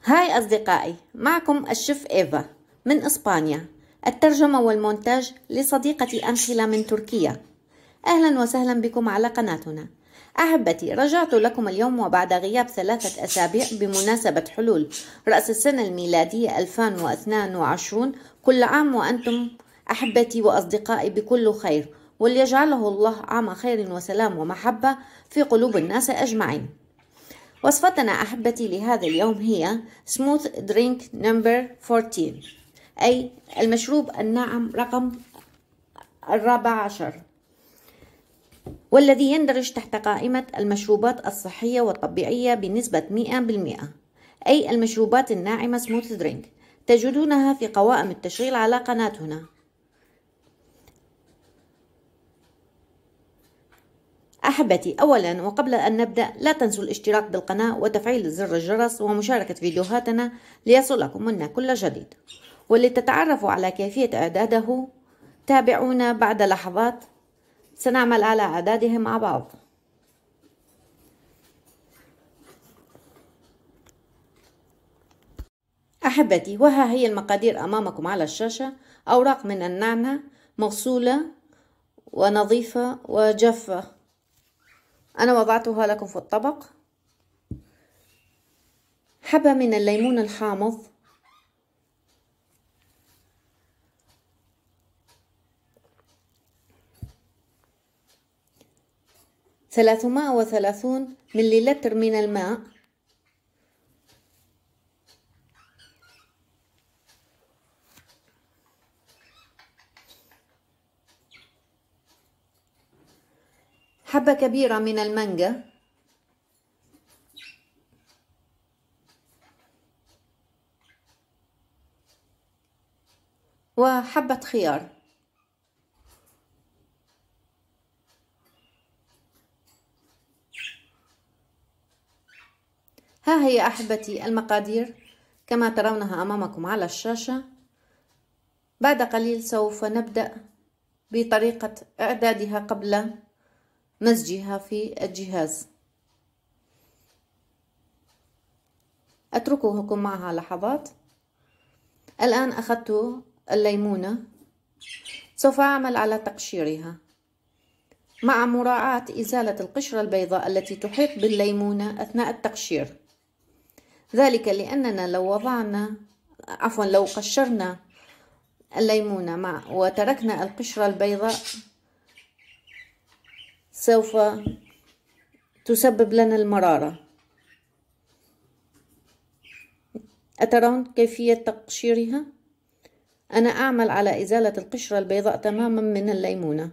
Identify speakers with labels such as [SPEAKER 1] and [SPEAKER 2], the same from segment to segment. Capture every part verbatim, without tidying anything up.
[SPEAKER 1] هاي أصدقائي، معكم الشيف إيفا من إسبانيا. الترجمة والمونتاج لصديقتي أنخيلا من تركيا. أهلا وسهلا بكم على قناتنا. أحبتي، رجعت لكم اليوم وبعد غياب ثلاثة أسابيع بمناسبة حلول رأس السنة الميلادية ألفين واثنين وعشرين. كل عام وأنتم أحبتي وأصدقائي بكل خير، وليجعله الله عام خير وسلام ومحبة في قلوب الناس أجمعين. وصفتنا أحبتي لهذا اليوم هي Smooth Drink Number أربعة عشر، أي المشروب الناعم رقم الرابع عشر، والذي يندرج تحت قائمة المشروبات الصحية والطبيعية بنسبة مئة بالمئة، أي المشروبات الناعمة Smooth Drink. تجدونها في قوائم التشغيل على قناتنا. أحبتي، أولا وقبل أن نبدأ لا تنسوا الاشتراك بالقناة وتفعيل زر الجرس ومشاركة فيديوهاتنا ليصلكم منا كل جديد. ولتتعرفوا على كيفية إعداده تابعونا بعد لحظات، سنعمل على إعداده مع بعض. أحبتي، وها هي المقادير أمامكم على الشاشة. أوراق من النعناع مغسولة ونظيفة وجافة، أنا وضعتها لكم في الطبق. حبة من الليمون الحامض، ثلاثمائة وثلاثين مليلتر من الماء، حبة كبيرة من المانجا، وحبة خيار. ها هي أحبتي المقادير كما ترونها أمامكم على الشاشة. بعد قليل سوف نبدأ بطريقة إعدادها قبل مزجها في الجهاز. أترككم معها لحظات. الآن أخذت الليمونة، سوف أعمل على تقشيرها مع مراعاة إزالة القشرة البيضاء التي تحيط بالليمونة أثناء التقشير، ذلك لأننا لو وضعنا عفوا لو قشرنا الليمونة مع وتركنا القشرة البيضاء سوف تسبب لنا المرارة. أترون كيفية تقشيرها؟ أنا أعمل على إزالة القشرة البيضاء تماما من الليمونة.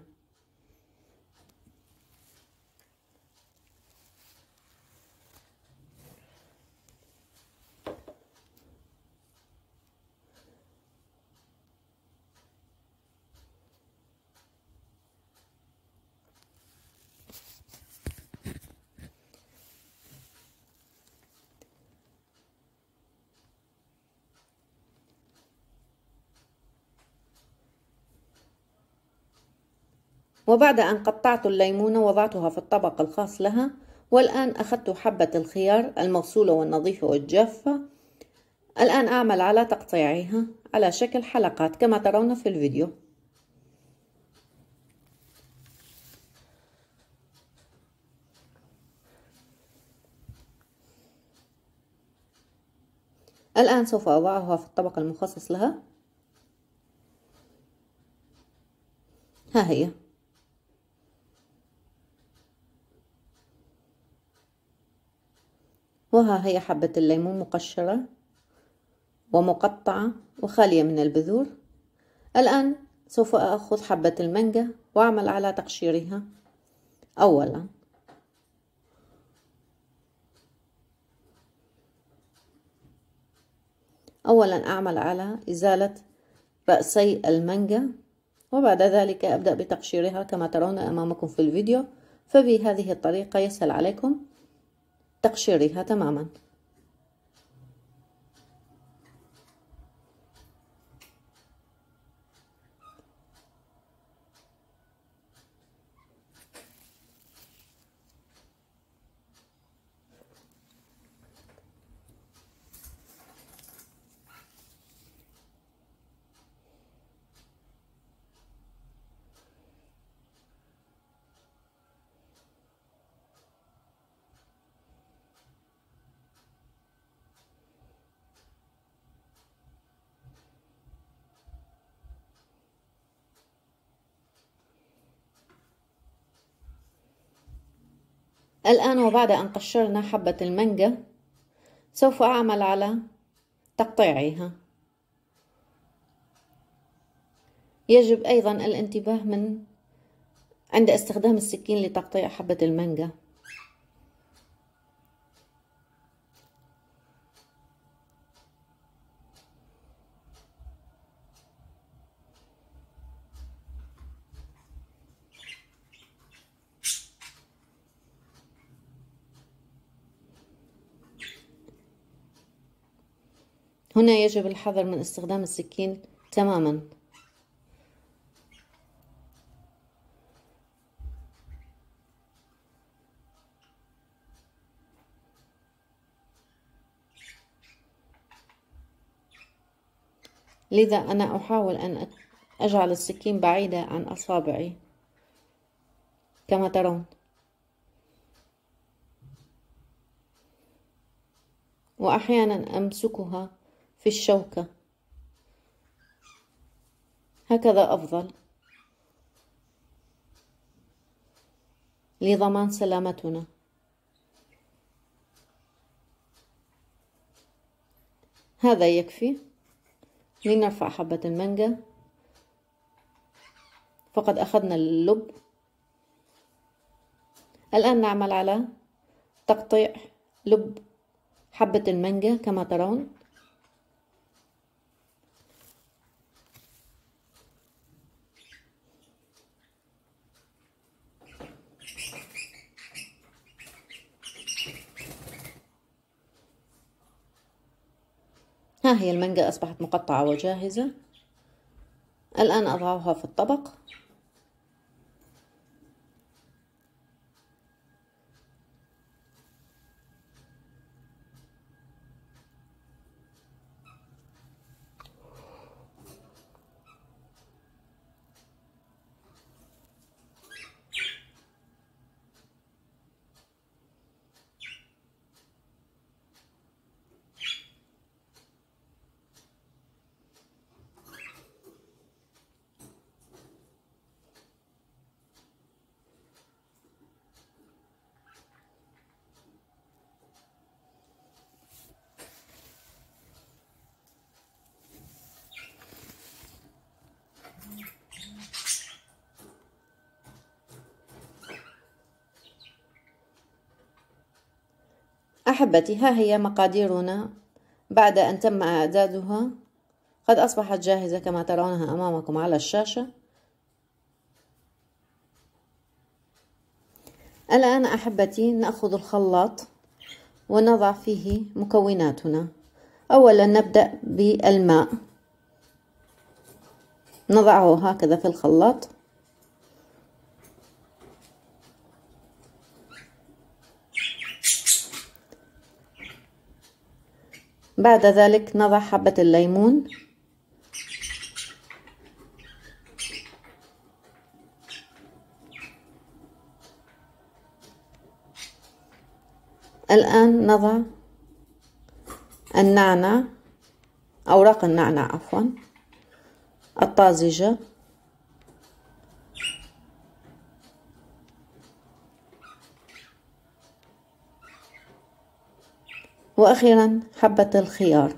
[SPEAKER 1] وبعد أن قطعت الليمونة وضعتها في الطبق الخاص لها، والآن أخذت حبة الخيار المغسولة والنظيفة والجافة. الآن أعمل على تقطيعها على شكل حلقات كما ترون في الفيديو. الآن سوف أضعها في الطبق المخصص لها. ها هي. وها هي حبة الليمون مقشرة ومقطعة وخالية من البذور. الآن سوف أخذ حبة المانجا وأعمل على تقشيرها. أولا أولا أعمل على إزالة رأسي المانجا، وبعد ذلك أبدأ بتقشيرها كما ترون أمامكم في الفيديو. فبهذه الطريقة يسهل عليكم تقشيرها تماما. الآن وبعد أن قشرنا حبة المانجا سوف أعمل على تقطيعها. يجب أيضا الانتباه من عند استخدام السكين لتقطيع حبة المانجا. هنا يجب الحذر من استخدام السكين تماما. لذا أنا أحاول أن أجعل السكين بعيدة عن أصابعي كما ترون، وأحيانا أمسكها في الشوكة، هكذا أفضل لضمان سلامتنا. هذا يكفي لنرفع حبة المانجا. فقد أخذنا اللب. الآن نعمل على تقطيع لب حبة المانجا كما ترون. ها هي المانجا أصبحت مقطعة وجاهزة. الآن أضعها في الطبق. أحبتي، ها هي مقاديرنا بعد أن تم إعدادها. قد أصبحت جاهزة كما ترونها أمامكم على الشاشة. الآن أحبتي نأخذ الخلاط ونضع فيه مكوناتنا. أولا نبدأ بالماء، نضعه هكذا في الخلاط. بعد ذلك نضع حبة الليمون، الآن نضع النعناع، أوراق النعناع عفوا، الطازجة، وأخيرا حبة الخيار.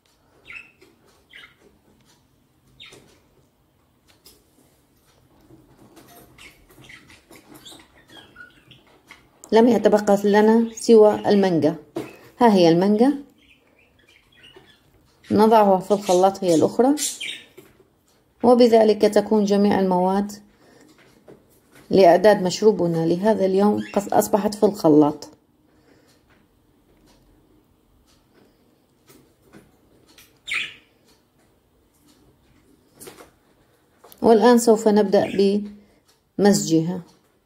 [SPEAKER 1] لم يتبقى لنا سوى المانجا. ها هي المانجا، نضعها في الخلاط هي الأخرى، وبذلك تكون جميع المواد لإعداد مشروبنا لهذا اليوم قد أصبحت في الخلاط. والآن سوف نبدأ بمزجها.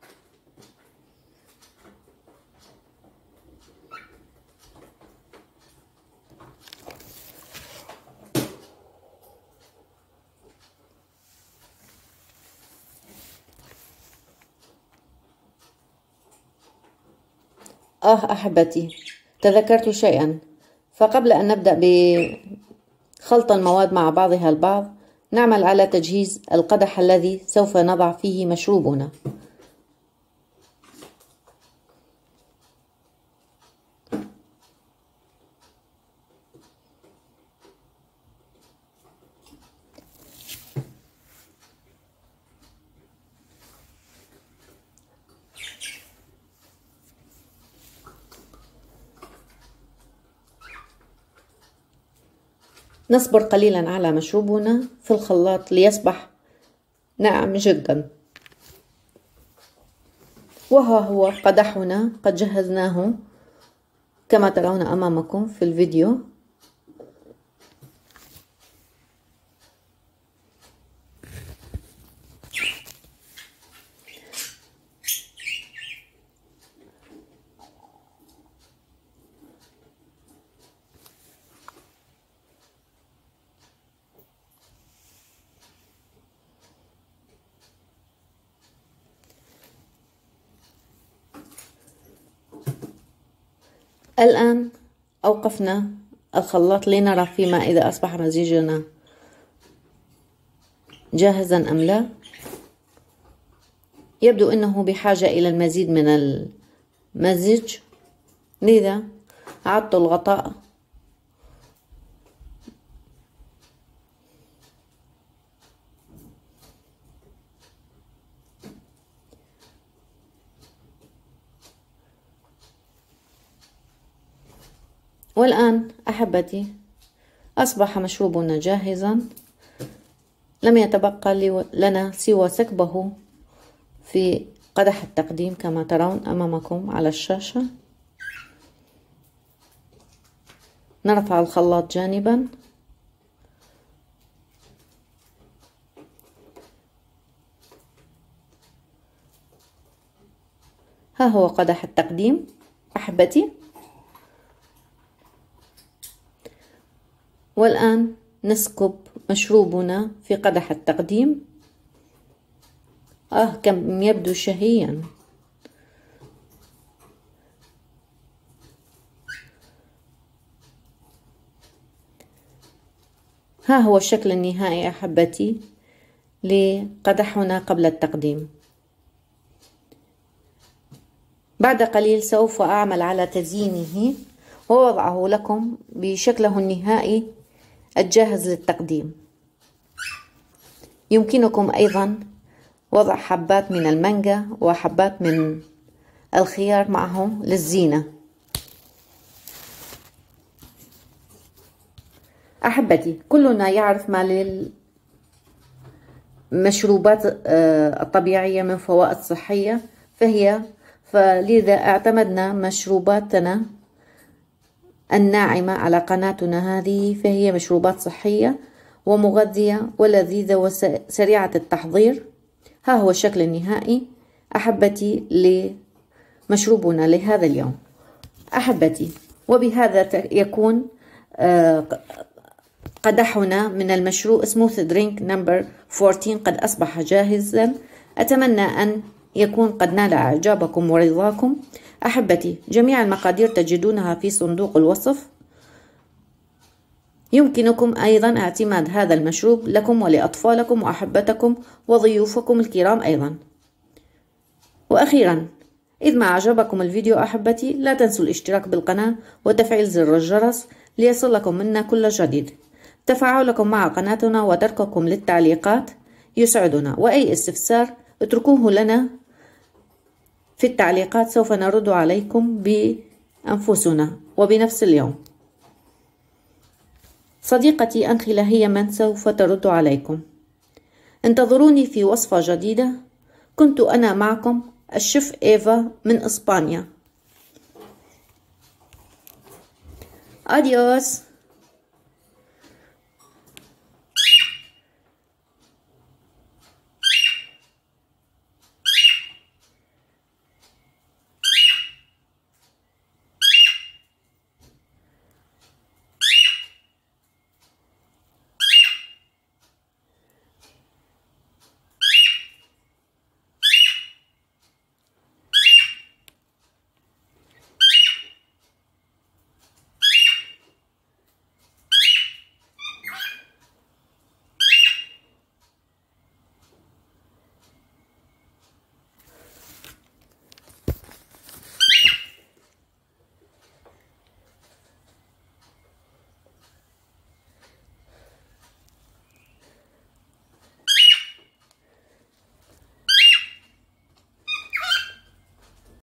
[SPEAKER 1] آه أحبتي، تذكرت شيئا. فقبل أن نبدأ بخلط المواد مع بعضها البعض، نعمل على تجهيز القدح الذي سوف نضع فيه مشروبنا. نصبر قليلا على مشروبنا في الخلاط ليصبح ناعم جدا. وها هو قدحنا قد جهزناه كما ترون أمامكم في الفيديو. الآن أوقفنا الخلاط لنرى فيما إذا أصبح مزيجنا جاهزا أم لا. يبدو أنه بحاجة إلى المزيد من المزج، لذا أعدت الغطاء والآن أحبتي أصبح مشروبنا جاهزا. لم يتبقى لنا سوى سكبه في قدح التقديم كما ترون أمامكم على الشاشة. نرفع الخلاط جانبا ها هو قدح التقديم أحبتي. والآن نسكب مشروبنا في قدح التقديم. آه كم يبدو شهيا. ها هو الشكل النهائي أحبتي لقدحنا قبل التقديم. بعد قليل سوف أعمل على تزيينه ووضعه لكم بشكله النهائي الجاهز للتقديم. يمكنكم أيضا وضع حبات من المانجا وحبات من الخيار معه للزينة. أحبتي كلنا يعرف ما للمشروبات الطبيعية من فوائد صحية، فهي فلذا اعتمدنا مشروباتنا الناعمة على قناتنا هذه، فهي مشروبات صحية ومغذية ولذيذة وسريعة التحضير. ها هو الشكل النهائي أحبتي لمشروبنا لهذا اليوم. أحبتي وبهذا يكون قدحنا من المشروب سموث درينك نمبر أربعة عشر قد أصبح جاهزا. أتمنى أن يكون قد نال إعجابكم ورضاكم. أحبتي جميع المقادير تجدونها في صندوق الوصف. يمكنكم أيضا اعتماد هذا المشروب لكم ولأطفالكم وأحبتكم وضيوفكم الكرام أيضا. وأخيرا إذ ما أعجبكم الفيديو أحبتي لا تنسوا الاشتراك بالقناة وتفعيل زر الجرس ليصلكم منا كل جديد. تفاعلكم مع قناتنا وترككم للتعليقات يسعدنا، وأي استفسار اتركوه لنا في التعليقات سوف نرد عليكم بأنفسنا وبنفس اليوم. صديقتي أنخلة هي من سوف ترد عليكم. انتظروني في وصفة جديدة. كنت أنا معكم الشيف إيفا من إسبانيا. أديوس.